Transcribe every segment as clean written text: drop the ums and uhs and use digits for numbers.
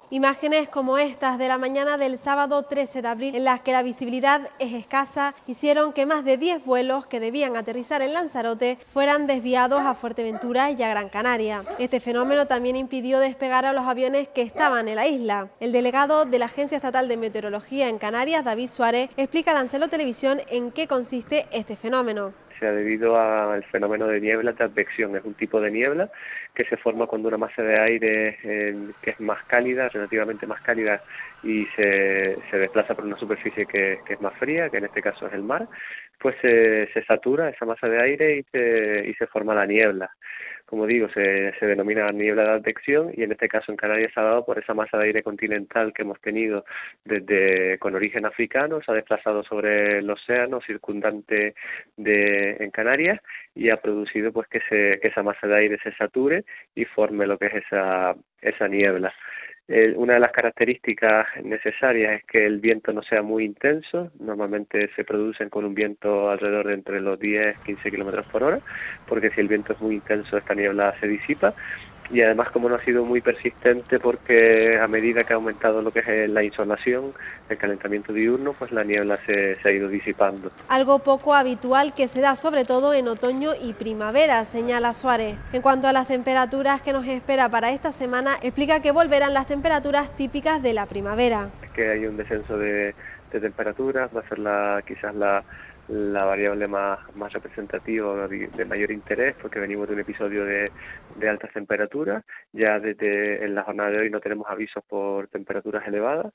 Imágenes como estas de la mañana del sábado 13 de abril, en las que la visibilidad es escasa, hicieron que más de 10 vuelos que debían aterrizar en Lanzarote fueran desviados a Fuerteventura y a Gran Canaria. Este fenómeno también impidió despegar a los aviones que estaban en la isla. El delegado de la Agencia Estatal de Meteorología en Canarias, David Suárez, explica a Lancelo Televisión en qué consiste este fenómeno. Se ha debido al fenómeno de niebla de advección. Es un tipo de niebla que se forma cuando una masa de aire que es más cálida, relativamente más cálida, y se desplaza por una superficie que es más fría, que en este caso es el mar, pues se satura esa masa de aire y se forma la niebla. Como digo, se denomina niebla de advección, y en este caso en Canarias se ha dado por esa masa de aire continental que hemos tenido con origen africano. Se ha desplazado sobre el océano circundante en Canarias y ha producido pues que esa masa de aire se sature y forme lo que es esa niebla. Una de las características necesarias es que el viento no sea muy intenso. Normalmente se producen con un viento alrededor de entre los 10-15 kilómetros por hora, porque si el viento es muy intenso esta niebla se disipa. Y además, como no ha sido muy persistente, porque a medida que ha aumentado lo que es la insolación, el calentamiento diurno, pues la niebla se ha ido disipando. Algo poco habitual que se da sobre todo en otoño y primavera, señala Suárez. En cuanto a las temperaturas que nos espera para esta semana, explica que volverán las temperaturas típicas de la primavera. Es que hay un descenso de temperaturas, va a ser quizás la variable más representativa, de mayor interés, porque venimos de un episodio de altas temperaturas. Ya en la jornada de hoy no tenemos avisos por temperaturas elevadas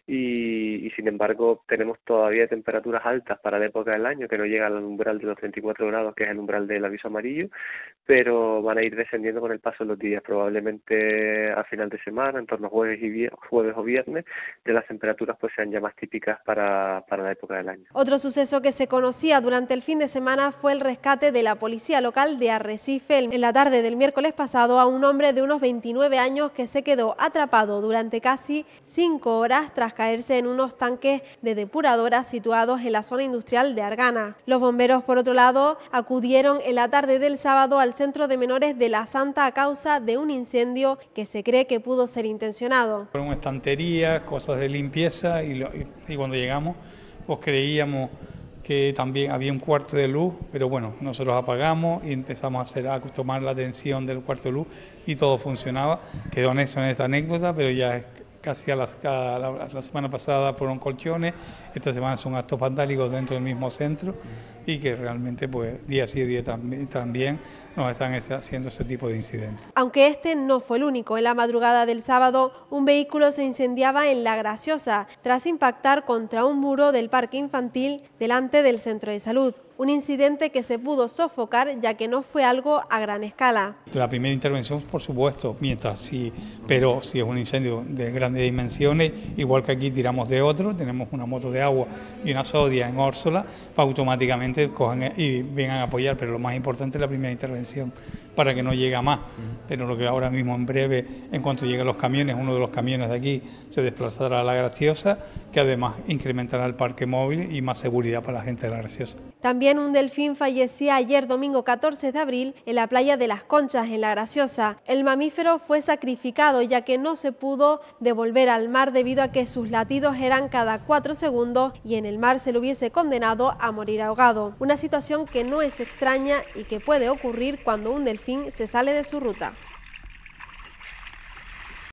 y sin embargo tenemos todavía temperaturas altas para la época del año, que no llega al umbral de los 34 grados, que es el umbral del aviso amarillo, pero van a ir descendiendo con el paso de los días. Probablemente a final de semana, en torno a jueves o viernes, de las temperaturas pues sean ya más típicas para la época del año. Otro suceso que se conocía durante el fin de semana fue el rescate de la policía local de Arrecife en la tarde del miércoles pasado a un hombre de unos 29 años que se quedó atrapado durante casi 5 horas tras caerse en unos tanques de depuradoras situados en la zona industrial de Argana. Los bomberos, por otro lado, acudieron en la tarde del sábado al centro de menores de La Santa a causa de un incendio que se cree que pudo ser intencionado. Fueron estanterías, cosas de limpieza y cuando llegamos pues creíamos que también había un cuarto de luz, pero bueno, nosotros apagamos y empezamos a tomar la atención del cuarto de luz y todo funcionaba. Quedó en esta anécdota, pero ya casi la semana pasada fueron colchones, esta semana son actos vandálicos dentro del mismo centro y que realmente pues día sí día también nos están haciendo ese tipo de incidentes. Aunque este no fue el único, en la madrugada del sábado un vehículo se incendiaba en La Graciosa tras impactar contra un muro del parque infantil delante del centro de salud. Un incidente que se pudo sofocar ya que no fue algo a gran escala. La primera intervención, por supuesto, pero si es un incendio de grandes dimensiones, igual que aquí tiramos de otro, tenemos una moto de agua y una sodia en Órsola, para automáticamente cojan y vengan a apoyar, pero lo más importante es la primera intervención para que no llegue a más. Pero lo que ahora mismo en breve, en cuanto lleguen los camiones, uno de los camiones de aquí se desplazará a La Graciosa, que además incrementará el parque móvil y más seguridad para la gente de La Graciosa. También un delfín fallecía ayer domingo 14 de abril en la playa de Las Conchas en La Graciosa. El mamífero fue sacrificado ya que no se pudo devolver al mar debido a que sus latidos eran cada 4 segundos y en el mar se lo hubiese condenado a morir ahogado. Una situación que no es extraña y que puede ocurrir cuando un delfín se sale de su ruta.